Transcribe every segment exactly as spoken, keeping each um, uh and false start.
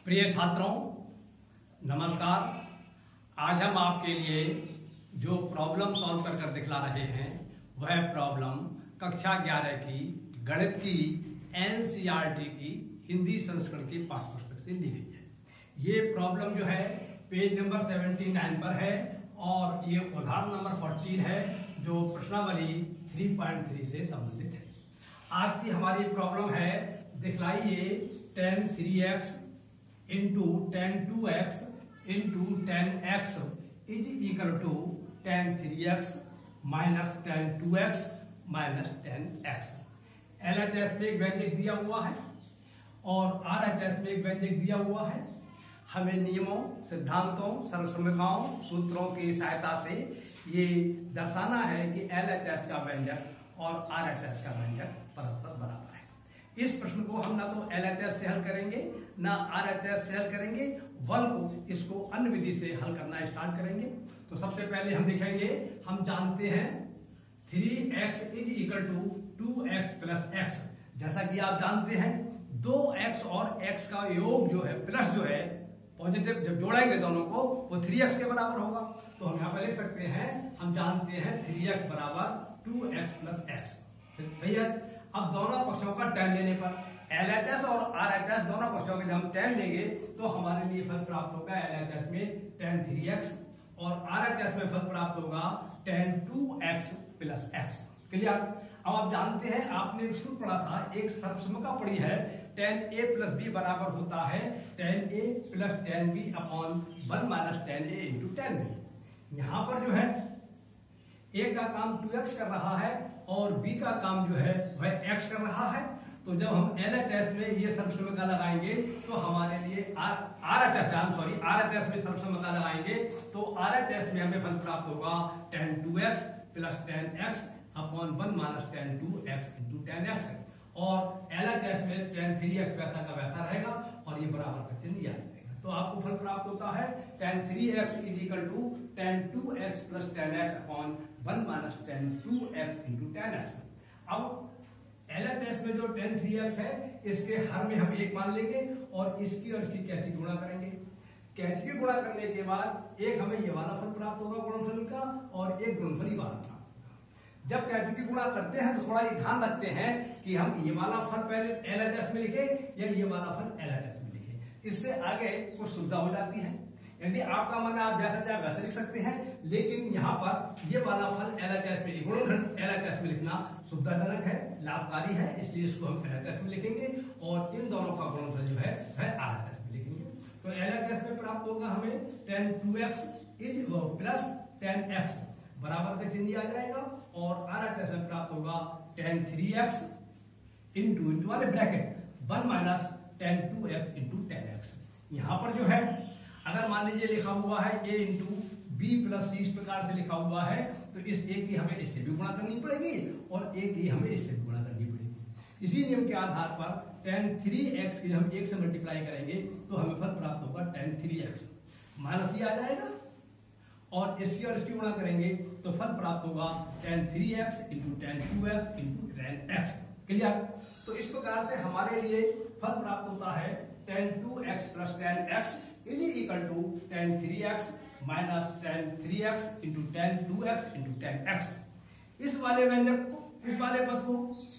प्रिय छात्रों, नमस्कार। आज हम आपके लिए जो प्रॉब्लम सॉल्व कर कर दिखला रहे हैं वह प्रॉब्लम कक्षा ग्यारह की गणित की एनसीईआरटी की हिंदी संस्करण की पाठ्यपुस्तक से ली गई है। ये प्रॉब्लम जो है पेज नंबर उन्यासी पर है और ये उदाहरण नंबर चौदह है जो प्रश्नावली तीन पॉइंट तीन से संबंधित है। आज की हमारी प्रॉब्लम है, दिखलाइए tan three x into tan two x into tan x is equal to tan three x minus tan two x minus tan x। L H S में एक व्यंजक दिया हुआ है और आर एच एस में एक व्यंजक दिया हुआ है। हमें नियमों, सिद्धांतों, सर्वसमीकरणों, सूत्रों की सहायता से ये दर्शाना है कि एल एच एस का व्यंजक और आर एच एस का व्यंजक परस्पर बराबर है। इस प्रश्न को हम ना तो एल एच एस से हल करेंगे ना आर एच एस से हल करेंगे, बल्कि इसको अन्य विधि से हल करना स्टार्ट करेंगे। तो सबसे पहले हम लिखेंगे, हम जानते हैं three x is equal to two x plus x. जैसा कि आप जानते हैं दो x और x का योग जो है प्लस जो है पॉजिटिव, जब जोड़ेंगे दोनों को वो थ्री एक्स के बराबर होगा। तो हम यहाँ पर लिख सकते हैं, हम जानते हैं थ्री एक्स बराबर टू एक्स प्लस एक्स। सही है। अब दोनों पक्षों का tan लेने पर एल एच एस और आर एच एस दोनों पक्षों के जब हम tan लेंगे तो हमारे लिए फल प्राप्त होगा एल एच एस में tan थ्री एक्स और आर एच एस में फल प्राप्त होगा tan two x plus x. Clear. अब आप जानते हैं, आपने शुरू पढ़ा था, एक सर्वसमीकरण पढ़ी है, tan a प्लस बी बराबर होता है tan a plus tan b upon one minus tan a into tan b। यहाँ पर जो है a का काम टू एक्स कर रहा है और b का काम जो है वह x कर रहा है। तो जब हम एल एच एस में ये सर्वसमीकरण लगाएंगे तो हमारे लिए R H S sorry R H S में सर्वसमीकरण लगाएंगे तो आर एच एस में हमें फल प्राप्त होगा tan two x plus tan x upon one minus tan two x into tan x और एल एच एस में tan थ्री एक्स वैसा का वैसा रहेगा और ये बराबर का चिन्ह आ जाएगा। तो आपको फल प्राप्त होता है tan three x is equal to tan two x plus tan x upon one minus tan two x into tan x। अब एल एच एस में जो tan थ्री एक्स है इसके हर में हम एक मान लेंगे और इसकी और इसकी कैची गुणा करेंगे। कैची की गुणा करने के बाद एक हमें ये वाला फल प्राप्त होगा गुणनफल का और एक गुणनफल ही वाला प्राप्त होगा। जब कैची की गुणा करते हैं तो थोड़ा ये ध्यान रखते हैं कि हम ये वाला फल पहले एल एच एस में लिखे या ये वाला फल एल एच एस में लिखे। इससे आगे कुछ सुविधा हो जाती है। यदि आपका मन है आप जैसा चाहे वैसे लिख सकते हैं, लेकिन यहाँ पर ये वाला फल एल एच एस में गुणनखंड एल एच एस में लिखना सुविधाजनक है, लाभकारी है, इसलिए इसको हम एल एच एस में लिखेंगे और इन दोनों का गुणनफल जो है वह आर एच एस में लिखेंगे। तो एल एच एस में प्राप्त होगा हमें tan two x is plus tan x बराबर का चिन्ह आ जाएगा और आर एच एस में प्राप्त होगा tan three x into into वाले bracket one minus tan two x into tan x। यहाँ पर जो है अगर मान लीजिए लिखा हुआ है a into B plus C, इस प्रकार से लिखा हुआ है तो इस a की हमें इससे भी गुणा करनी पड़ेगी और a की हमें इससे भी गुणा करनी पड़ेगी। इसी नियम के आधार पर tan थ्री एक्स की हम एक से मल्टीप्लाई करेंगे तो हमें फल प्राप्त होगा tan थ्री एक्स माइनस ये आ जाएगा और इसकी और इसकी गुणा करेंगे तो फल प्राप्त होगा tan three x into tan two x into tan x। Clear. तो इस प्रकार से हमारे लिए फल प्राप्त होता है tan two x plus tan x is equal to tan three x minus tan three x into tan two x into tan x। इस वाले व्यंजक को, इस वाले पद को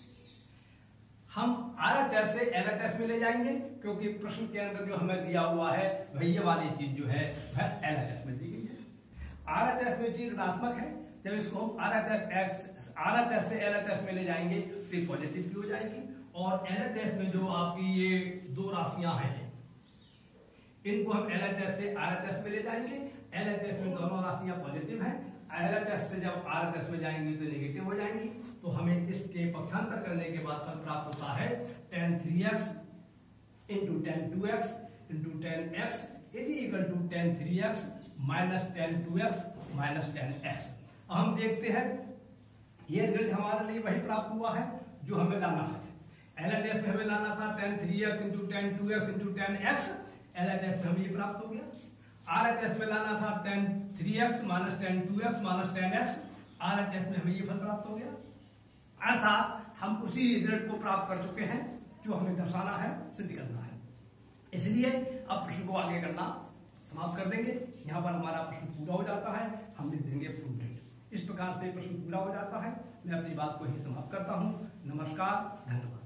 हम आर एच एस से एल एच एस में ले जाएंगे क्योंकि प्रश्न के अंदर जो हमें दिया हुआ है वह ये वाली चीज जो है वह एल एच एस में दी गई है। आर एच एस में चीज ऋणात्मक है, जब इसको हम R H S R H S से एल एच एस में ले जाएंगे तो ये पॉजिटिव की हो जाएगी और एल एच एस में जो आपकी ये दो राशियां हैं इनको हम एल एच एस से आर एच एस में ले जाएंगे। एल एच एस में दोनों राशियां पॉजिटिव हैं, एल एच एस से जब आर एच एस में जाएंगी तो नेगेटिव हो जाएंगी। तो हमें इसके पक्षांतर करने के बाद फल प्राप्त होता है tan three x into tan two x into tan x is equal to tan three x minus tan two x minus tan x। हम देखते हैं ये रिजल्ट हमारे लिए वही प्राप्त हुआ है जो हमें लाना है। एल एच एस में हमें लाना था tan three x into tan two x into tan x, L H S में हमें ये प्राप्त हो गया। आर एच एस में लाना था tan three x minus tan two x minus tan x, R H S में हमें ये फल प्राप्त हो गया। अर्थात हम उसी रिजल्ट को प्राप्त कर चुके हैं जो हमें दर्शाना है, सिद्ध करना है। इसलिए अब प्रश्न को आगे करना समाप्त कर देंगे। यहाँ पर हमारा प्रश्न पूरा हो जाता है, हम लिख देंगे फुल डेट। इस प्रकार से प्रश्न पूरा हो जाता है। मैं अपनी बात को ही समाप्त करता हूँ। नमस्कार, धन्यवाद।